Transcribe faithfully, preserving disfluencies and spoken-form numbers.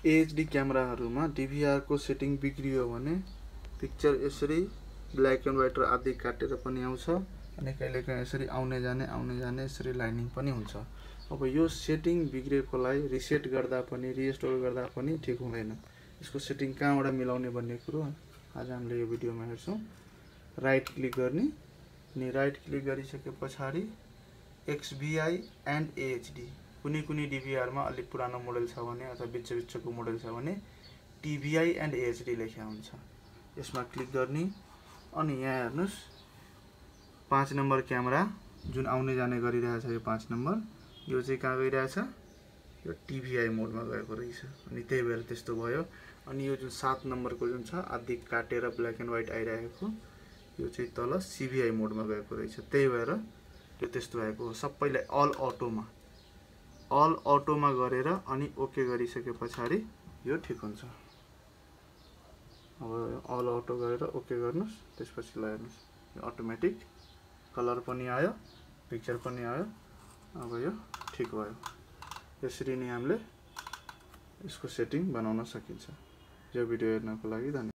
AHD क्यामेराहरुमा डीभीआर को setting बिग्रियो भने पिक्चर यसरी ब्ल्याक एन्ड व्हाइट र आधी काटेर पनि आउँछ अनि कहिलेकाहीँ यसरी आउने जाने आउने जाने यसरी लाइनिङ पनि हुन्छ। अब यो सेटिङ बिग्रेकोलाई रिसेट गर्दा पनि रिस्टोर गर्दा पनि ठीक हुँदैन। यसको सेटिङ कहाँबाट मिलाउने भन्ने कुरो आज हामीले यो भिडियोमा हेर्छौं। राइट क्लिक गर्ने अनि राइट क्लिक गरिसकेपछि एक्सबीआई एन्ड एएचडी कुनै कुनै डीभीआर मा अलि पुरानो मोडल छ भने अथवा बिच बिचको मोडल छ भने टीभीआई एन्ड एएचडी लेख्या हुन्छ। यसमा क्लिक गर्ने अनि यहाँ हेर्नुस् पाँच नम्बर क्यामेरा जुन आउने जाने गरिरहेछ यो पाँच नम्बर यो चाहिँ कहाँ गइरहेछ यो टीभीआई मोडमा गएको रहेछ अनि त्यही भएर त्यस्तो भयो। अनि यो जुन सात नम्बरको जुन छ आधी काटेर ब्ल्याक एन्ड व्हाइट आइरहेको यो चाहिँ तल सीबीआई मोडमा गएको रहेछ त्यही भएर यो त्यस्तो भएको हो। सबैलाई अल अटोमा अल अटोमा गरेर अनि ओके गरिसकेपछि यो ठीक हुन्छ। अब अल अटो गरेर ओके गर्नुस् त्यसपछि ल हेर्नुस् यो अटोमेटिक कलर पनि आयो पिक्चर पनि आयो। अब यो ठीक भयो। यसरी नै हामीले यसको सेटिङ बनाउन सकिन्छ। यो भिडियो हेर्नको लागि धन्यवाद।